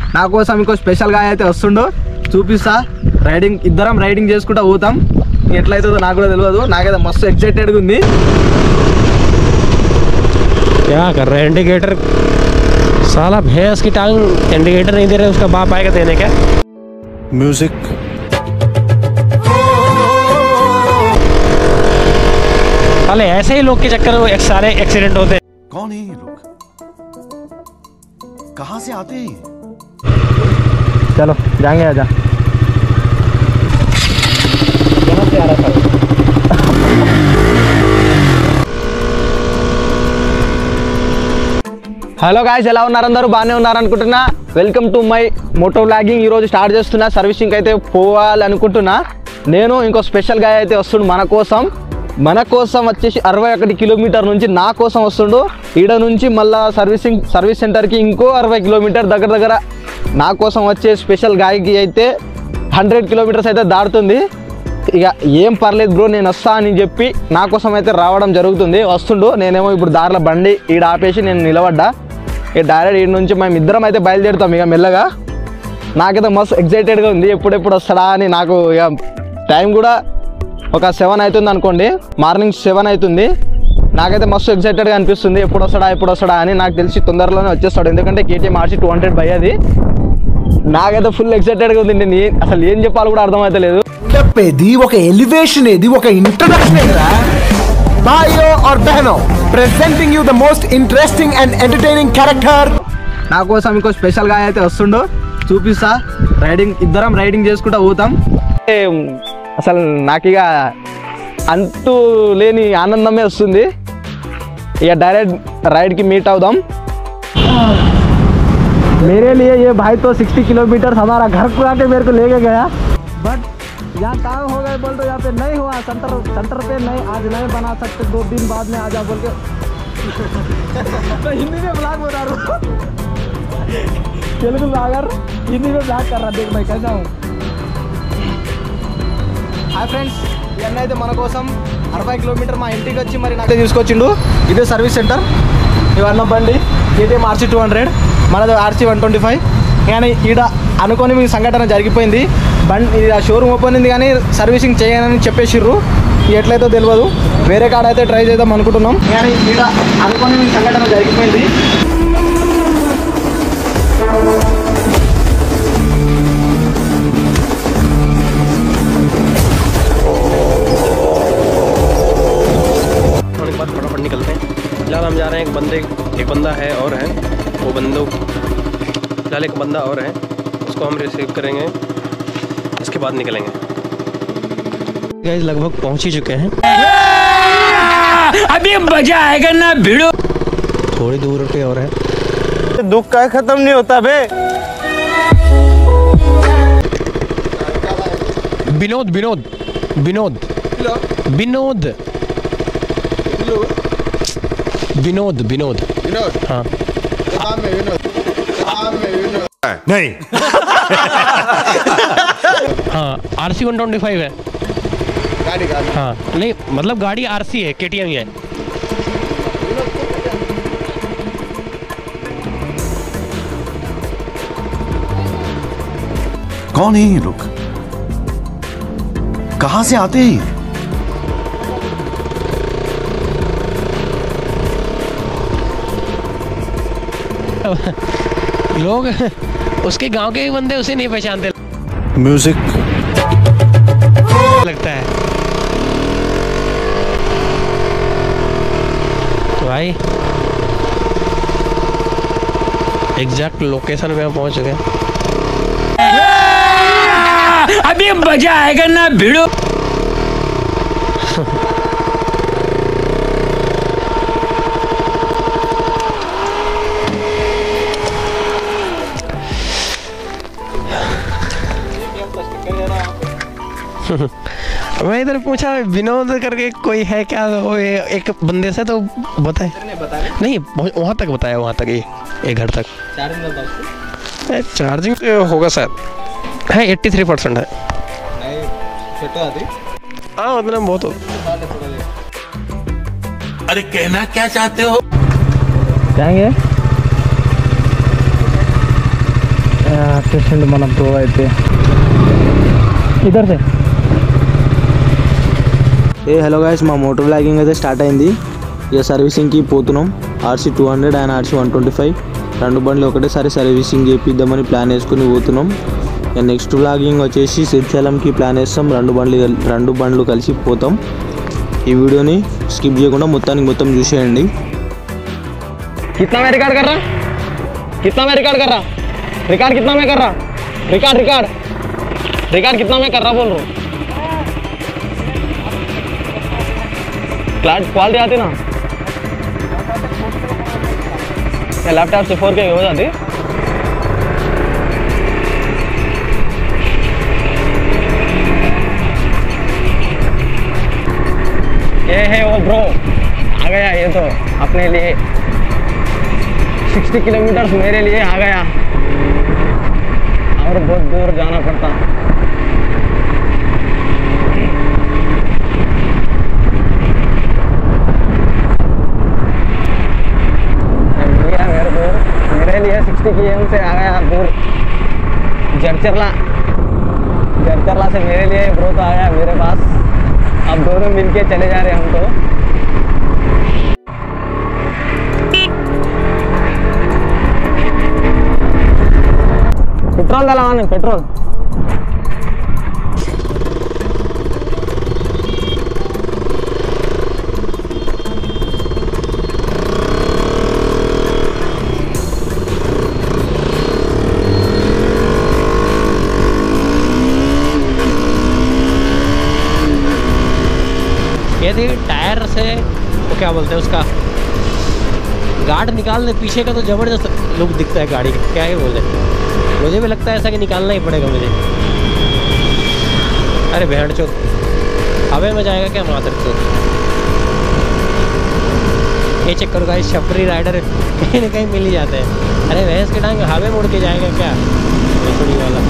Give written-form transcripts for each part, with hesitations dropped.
నా కోసం ఇంకో స్పెషల్ గా అయితే వస్తుండు, చూపిస్తా. రైడింగ్ ఇద్దరం రైడింగ్ చేసుకుంటా పోతాం. ఎట్లయితుందో నాకు కూడా తెలియదు, నాకైతే మస్తు ఎక్సైటెడ్గా ఉంది. क्या कर रहे हैं इंडिकेटर? साला भैंस की टांग इंडिकेटर नहीं दे रहे, उसका बाप आएगा देने क्या? म्यूजिक साले ऐसे ही लोग के चक्कर में सारे एक्सीडेंट होते हैं। कौन है ये लोग, कहां से आते हैं? चलो जाएंगे, आजा. कहाँ से आ रहा था? హలో గాయ్స్, ఎలా ఉన్నారు? అందరూ బాగానే ఉన్నారు అనుకుంటున్నా. Welcome to my moto vlogging. ఈరోజు స్టార్ట్ చేస్తున్నా, సర్వీసింగ్ అయితే పోవాలనుకుంటున్నా. నేను ఇంకో స్పెషల్ గా అయితే వస్తుండు మన కోసం వచ్చేసి 61 కిలోమీటర్ నుంచి నా కోసం వస్తుండు. ఈడ నుంచి మళ్ళా సర్వీస్ సెంటర్కి ఇంకో 60 కిలోమీటర్ దగ్గర నా కోసం వచ్చే స్పెషల్ గాయకి అయితే 100 కిలోమీటర్స్ అయితే దాటుతుంది. ఇక ఏం పర్లేదు బ్రో, నేను వస్తా అని చెప్పి నా కోసం అయితే రావడం జరుగుతుంది. వస్తుండు, నేనేమో ఇప్పుడు దారిలో బండి ఈడ ఆపేసి నేను నిలబడ్డా. ఇక డైరెక్ట్ ఈడ నుంచి మేము ఇద్దరం అయితే బయలుదేరుతాం ఇక మెల్లగా. నాకైతే మస్తు ఎక్సైటెడ్గా ఉంది, ఎప్పుడెప్పుడు వస్తాడా అని. నాకు ఇక టైం కూడా ఒక 7 అవుతుంది అనుకోండి, మార్నింగ్ 7 అవుతుంది. నాకైతే మస్తు ఎక్సైటెడ్గా అనిపిస్తుంది, ఎప్పుడు వస్తాడా అని. నాకు తెలిసి తొందరలోనే వచ్చేస్తాడు, ఎందుకంటే KTM RC 200 బై అది. నాకైతే ఫుల్ ఎక్సైటెడ్గా ఉంది. నేను అసలు ఏం చెప్పాలి కూడా అర్థమైతే లేదు. చెప్పేది ఒక ఎలివేషన్, ఏది ఒక ఇంట్రడక్షన్. భాయ్యో और बहनों, presenting you the most interesting and entertaining character. నా కోసం ఇంకో స్పెషల్ గా అయితే వస్తుండు, చూపిస్తా. ఇద్దరం రైడింగ్ చేసుకుంటా పోతాం. అసలు నాకు ఇక అంతు లేని ఆనందమే వస్తుంది. ఇక డైరెక్ట్ రైడ్ की मीट అవుదాం. मेरे लिए ये भाई तो 60 किलोमीटर हमारा घर को आके मेरे को लेके गया, बट यहाँ काम हो गए बोल तो यहाँ पे नहीं हुआ. सेंटर पे नहीं, आज नहीं बना सकते, 2 दिन बाद में आजा बोल के. तो हिंदी में ब्लॉग बता रहा हूँ, तेलुगु ब्लॉगर हिंदी में ब्लॉग कर रहा. देख मैं कैसा हूँ. హాయ్ ఫ్రెండ్స్, ఇవన్నీ అయితే మన కోసం 60 కిలోమీటర్ మా ఇంటికి వచ్చి మరి నాకు తీసుకొచ్చిండు. ఇదే సర్వీస్ సెంటర్. ఇవన్న బండి KTM RC 200, మనది RC 125. కానీ ఈడ అనుకోని మీ సంఘటన జరిగిపోయింది. బండి షోరూమ్ ఓపెన్ ఉంది కానీ సర్వీసింగ్ చేయనని చెప్పేసిర్రు. ఎట్లయితే తెలియదు, వేరే కాడ అయితే ట్రై చేద్దాం అనుకుంటున్నాం. కానీ ఈడ అనుకోని మీ సంఘటన జరిగిపోయింది. फटाफट निकलते हैं. फिलहाल हम जा रहे हैं, एक बंदा है और है, वो फिलहाल एक बंदा और है, उसको हम रिसीव करेंगे, इसके बाद निकलेंगे. गाइस लगभग पहुंच ही चुके हैं. अभी मजा आएगा ना भिड़ो. थोड़ी दूर पे और है. दुख का खत्म नहीं होता बे. विनोद हाँ नहीं. हाँ RC 125 है गाड़ी. हाँ नहीं मतलब गाड़ी RC है, KTM ही है. कौन है ये लोग, कहां से आते हैं? लोग उसके गांव के ही बंदे उसे नहीं पहचानते. म्यूजिक लगता है तो भाई एग्जैक्ट लोकेशन पे हम पहुंच गए. अभी मजा आएगा ना भिड़ो. मैं इधर पूछा विनोद करके कोई है क्या, वो एक बंदे से तो बताए नहीं, वहाँ तक बताया, वहाँ तक ये घर तक. चार्जिंग होगा शायद, है 83% है. हाँ मतलब बहुत हो. अरे कहना क्या चाहते हो? जाएंगे వచ్చేసిండు మన బ్రో అయితే ఇద్దరు హలో గైస్, మా మోటో వ్లాగింగ్ అయితే స్టార్ట్ అయింది. ఇక సర్వీసింగ్కి పోతున్నాం. ఆర్సీ 200 అండ్ ఆర్సీ 125 రెండు బండ్లు ఒకటేసారి సర్వీసింగ్ చేపిద్దామని ప్లాన్ వేసుకుని పోతున్నాం. ఇక నెక్స్ట్ వ్లాగింగ్ వచ్చేసి శ్రీశైలంకి ప్లాన్ వేస్తాం. రెండు బండ్లు కలిసి పోతాం. ఈ వీడియోని స్కిప్ చేయకుండా మొత్తం చూసేయండి. कितना में रिकॉर्ड कर रहा कितना में रिकॉर्ड कर रहा रिकॉर्ड कितना में कर रहा रिकॉर्ड कितना में कर रहा बोल रहा क्वालिटी आती ना लैपटॉप से 4K हो जाती ये है वो ब्रो आ गया ये तो अपने लिए 60 किलोमीटर मेरे लिए आ गया और बहुत दूर जाना पड़ता. मेरे लिए 60 km से आ गया दूर. जरचरला से मेरे लिए ब्रो तो आ गया मेरे पास. अब दोनों मिलके चले जा रहे हैं हम तो. पेट्रोल डालवाने पेट्रोल ये थी टायर से वो क्या बोलते हैं उसका गार्ड निकालने पीछे का तो ज़बरदस्त लुक दिखता है गाड़ी का. क्या ही बोलते मुझे भी लगता है ऐसा कि निकालना ही पड़ेगा मुझे. अरे भेड़ चो हवे में जाएगा क्या मातर चो. ये चेक करो गाइस, छपरी राइडर कहीं ना कहीं मिल ही जाते हैं. अरे भैंस के टांग हवे मुड़ के जाएगा क्या थोड़ी वाला.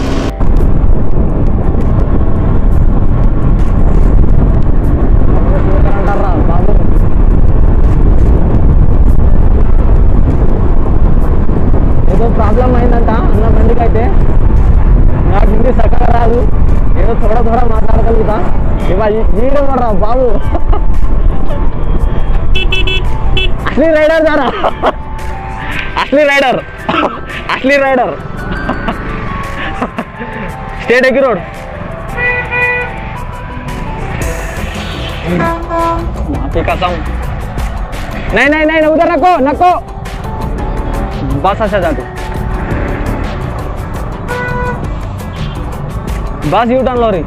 ప్రాబ్లం అయిందంట అన్న బండికి అయితే. నాకు హిందీ సక్కగా రాదు, ఏదో थोड़ा మాట్లాడగలుగుతా. ఇవాళ వీడియో రా బాబు असली राइडर जा रहा असली राइडर स्टेट एकी रोड माफी कसम. नहीं उधर नको बस अच्छा जाती बस यू टर्न लो रही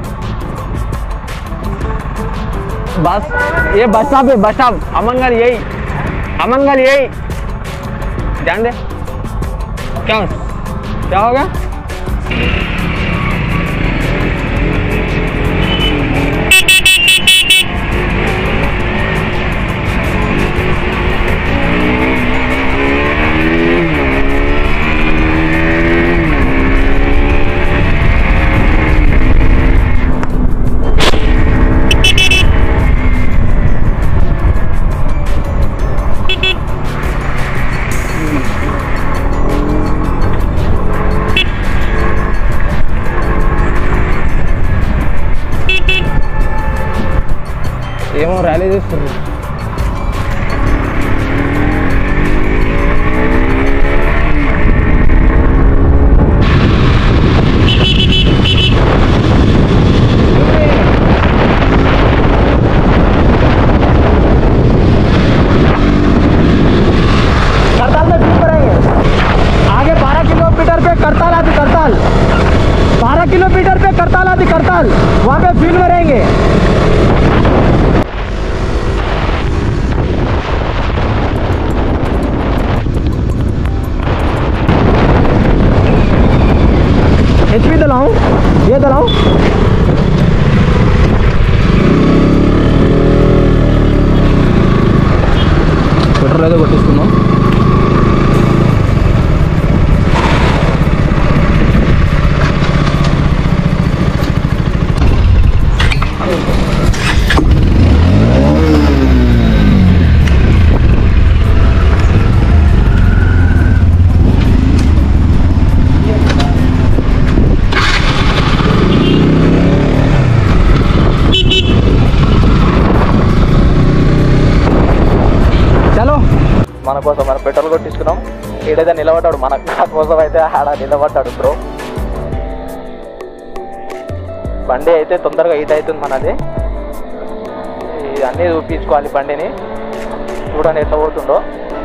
बस. ये बस स्टॉप अमनगल यही ध्यान दे. क्या हो गया ఏమో ర్యాలీ చేస్తున్నారు. करताल में ठीक करेंगे. आगे 12 किलोमीटर पे करताल आती 12 किलोमीटर पे करताल आती वहाँ पे फील्ड में रहेंगे. HP दिलाऊं ये दिलाऊं పెట్రోల్ ఏదో కొట్టిస్తున్నాం. మన కోసం మనం పెట్రోల్ కొట్టించుకున్నాం. ఈడైతే నిలబడ్డాడు మన కోసం అయితే ఆడ నిలబడ్డాడు బ్రో. బండి అయితే తొందరగా హీట్ అవుతుంది మనది. అన్నీ చూపించుకోవాలి బండిని. చూడండి ఎట్లా పోతుందో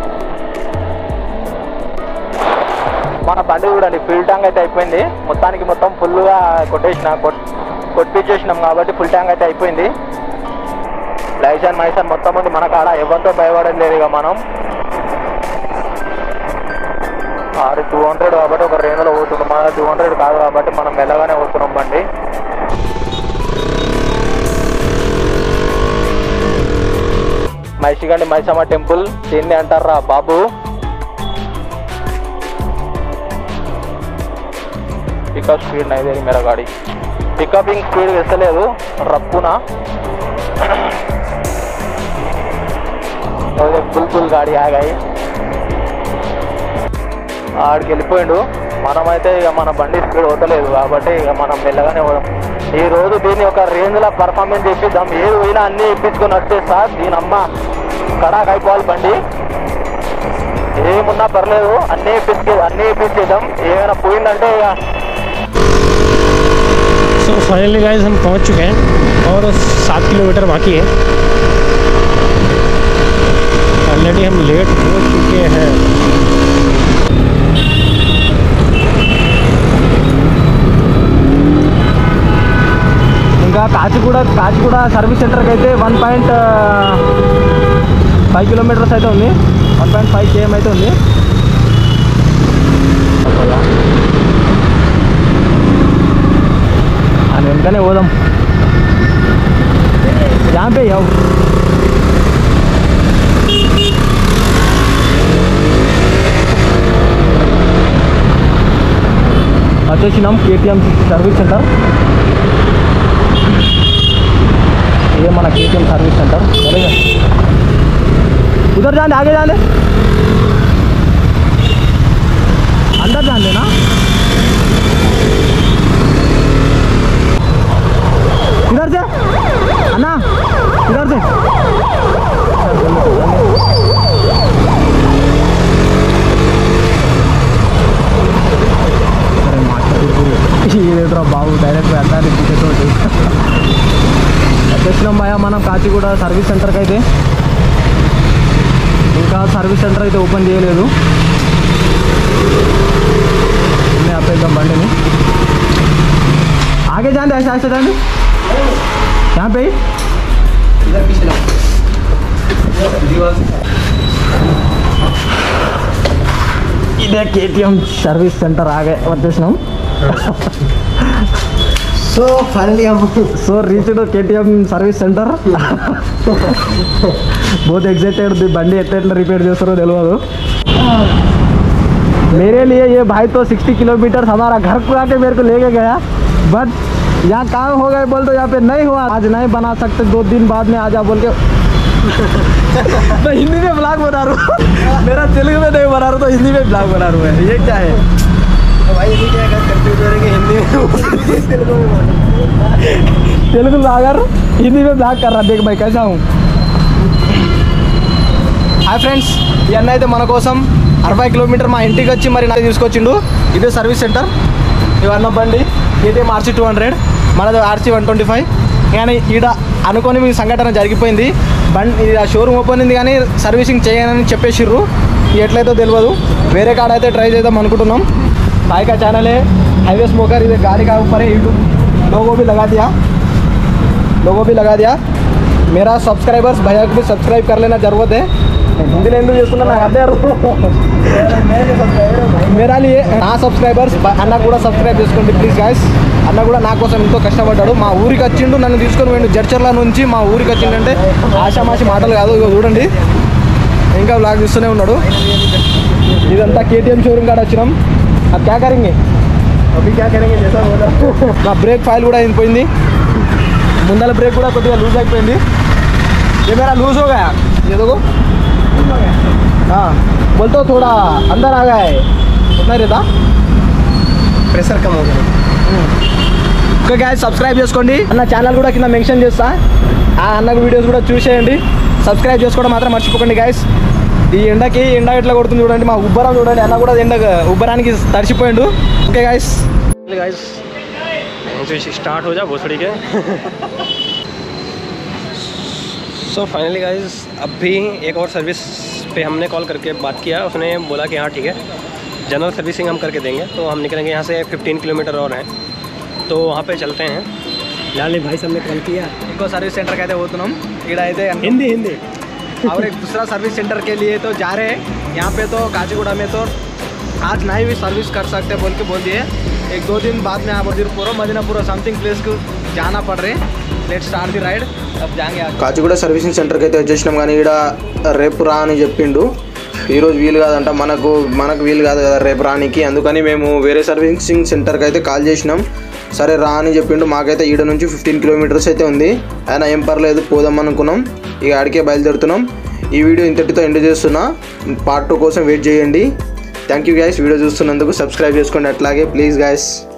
మన బండి. చూడండి ఫుల్ ట్యాంక్ అయితే అయిపోయింది. మొత్తానికి మొత్తం ఫుల్గా కొట్టించేసినాం కాబట్టి ఫుల్ ట్యాంక్ అయితే అయిపోయింది. లైసెన్స్ మైసన్ మొత్తం ఉంది మన కాడ. ఎవరితో భయపడలేదు లేదు. ఇక మనం 200 కాబట్టి ఒక రేంజ్లో పోతున్నాం. మన 200 కాదు కాబట్టి మనం మెల్లగానే పోతున్నాం బండి. మైసిగండి మైసమ్మ టెంపుల్ దీన్ని అంటారా బాబు. पिकअप स्पीड नहीं दे रही मेरा गाड़ी. पिकअपिंग स्पीड वेस्तలేదు రప్పున. ఫుల్ గాడి ఆగాయి. ఆడికి వెళ్ళిపోయిండు. మనమైతే ఇక మన బండి స్పీడ్ వదలేదు కాబట్టి ఇక మనం మెల్లగానే ఈ రోజు దీన్ని ఒక రేంజ్లో పర్ఫార్మెన్స్ చేపిద్దాం. ఏది పోయినా అన్నీ ఇప్పించుకొని వచ్చేస్తా. దీనమ్మ కడాక్ అయిపోవాలి బండి. ఏమున్నా పర్లేదు అన్నీ ఇప్పించేద్దాం. ఏమైనా పోయిందంటే ఇక. सो फाइनली गाइस हम पहुंच चुके हैं और 7 किलोमीटर बाकी है. ऑलरेडी हम लेट हो चुके हैं. ఇంకా కాచిగూడ సర్వీస్ సెంటర్కి అయితే 1.5 కిలోమీటర్స్ అయితే ఉంది. 1.5 km అయితే ఉంది. అని వెంటనే పోదాం. జాంపే వచ్చేసినాం KTM సర్వీస్ సెంటర్. ये मना KTM सर्विस सेंटर चलेगा. उधर जाने आगे जाने अंदर जान लेना. इधर से अन्ना इधर से. ये बाबू डायरेक्ट अंदर వచ్చేసినాం భయ మనం కాచిగూడ సర్వీస్ సెంటర్కి అయితే. ఇంకా సర్వీస్ సెంటర్ అయితే ఓపెన్ చేయలేదు. ఆపేద్దాం బండిని. ఆగే జాండి ऐसे ऐसे जांడి. यहाँ पे ఇదే KTM సర్వీస్ సెంటర్ ఆగే వచ్చేసినాం. So finally हम reached KTM सर्विस सेंटर. बहुत एक्साइटेड. बंडी एट्ला रिपेयर చేస్తారో తెలియదు. मेरे लिए ये भाई तो 60 किलोमीटर हमारा घर को आके मेरे को लेके गया. बट यहाँ काम हो गए बोल तो यहाँ पे नहीं हुआ. आज नहीं बना सकते 2 दिन बाद में आ जा बोल के. मैं हिंदी में ब्लॉग बना रहा हूँ. मेरा तेलुगु में नहीं बना रहा तो हिंदी में ब्लॉग बना रहा हूँ. ये क्या है भाई. ये क्या कंफ्यूज हो रहे हैं हिंदी में तेलुगु ब्लॉगर हिंदी में ब्लॉग कर रहा. देख भाई कैसा हूँ. హాయ్ ఫ్రెండ్స్, ఈ అన్న అయితే మన కోసం 60 కిలోమీటర్ మా ఇంటికి వచ్చి మరి నాకు తీసుకొచ్చిండు. ఇదే సర్వీస్ సెంటర్. ఇవన్న బండి KTM RC 200, మనది RC 125. కానీ ఈడ అనుకొని మీ సంఘటన జరిగిపోయింది. బండి షోరూమ్ ఓపెన్ ఉంది కానీ సర్వీసింగ్ చేయనని చెప్పేసిర్రు. ఎట్లయితే తెలియదు. వేరే కాడ అయితే ట్రై చేద్దాం అనుకుంటున్నాం. भाई का चैनल है हाईवे स्मोकर. इधर गाड़ी का ऊपर है यूट्यूब लोगो भी लगा दिया. मेरा सब्सक्राइबर्स भैया को भी सब्सक्राइब कर लेना ज़रूरत है. हिंदी में चूస్తున్నా నాకు అదే मेरा लिए నా సబ్స్క్రైబర్స్ అన్న కూడా సబ్స్క్రైబ్ చేసుకోండి ప్లీజ్ గాయస్. అన్న కూడా నా కోసం ఎంతో కష్టపడ్డాడు. మా ఊరికి వచ్చిండు, నన్ను తీసుకొని పోయిండు. జడ్చర్ల నుంచి మా ఊరికి వచ్చిండంటే ఆషామాషి మాటలు కాదు. ఇక చూడండి ఇంకా బ్లాగ్ చూస్తూనే ఉన్నాడు. ఇదంతా KTM షోరూమ్ కాడ వచ్చినాం. अब क्या करेंगे जैसा बोला. నా బ్రేక్ ఫైల్ కూడా అయిపోయింది. ముందల బ్రేక్ కూడా కొద్దిగా లూజ్ అయిపోయింది. ये मेरा लूज हो गया. ये देखो हाँ बोल तो थोड़ा अंदर आ गया है. उतना रहता प्रेशर कम हो गया. ఓకే గాయ్స్, సబ్స్క్రైబ్ చేసుకోండి. అన్న ఛానల్ కూడా కింద మెన్షన్ చేస్తా. ఆ అన్నకు వీడియోస్ కూడా చూసేయండి. సబ్స్క్రైబ్ చేసుకోవడం మాత్రం మర్చిపోకండి గాయ్స్. ఈ ఎండకి ఎండ ఎట్లా కొడుతుంది చూడండి, మా ఉబ్బరం చూడండి, అన్న కూడా ఎండ ఉబ్బరానికి తడిసిపోయిండు. ఓకే గాయస్ स्टार्ट हो जा भोसड़ी के. सो फाइनली गाइस अभी एक और सर्विस पे हमने कॉल करके बात किया, उसने बोला कि हाँ ठीक है जनरल सर्विसिंग हम करके देंगे. तो हम निकलेंगे यहाँ से 15 किलोमीटर और हैं, तो वहाँ पे चलते हैं. लाली भाई साहब ने कॉल किया. ఇంకో సర్వీస్ సెంటర్కి అయితే పోతున్నాం. ఇక్కడ అయితే हिंदी हिंदी. और एक दूसरा सर्विस सेंटर के लिए तो जा रहे हैं. यहाँ पे तो काचीगुड़ा में तो आज नहीं भी सर्विस कर सकते बोल के बोल दिए. 1-2 दिन बाद में आप मदीनापुर समथिंग प्लेस को जाना पड़ रहे. Let start the ride. अब जाएंगे కాచిగూడ సర్వీసింగ్ సెంటర్కి అయితే వచ్చేసినాం, కానీ ఇక్కడ రేపు రా అని చెప్పిండు. ఈరోజు వీలు కాదంట, మనకు వీలు కాదు కదా రేపు రానికి. అందుకని మేము వేరే సర్వీసింగ్ సెంటర్కి అయితే కాల్ చేసినాం. సరే రా అని చెప్పిండు. మాకైతే ఈడ నుంచి 15 కిలోమీటర్స్ అయితే ఉంది. అయినా ఏం పర్లేదు పోదాం అనుకున్నాం. ఇక ఆడికే బయలుదేరుతున్నాం. ఈ వీడియో ఇంతటితో ఎండ్ చేస్తున్నా. పార్ట్ 2 కోసం వెయిట్ చేయండి. థ్యాంక్ యూ గైస్, వీడియో చూస్తున్నందుకు. సబ్స్క్రైబ్ చేసుకోండి అట్లాగే ప్లీజ్ గైస్.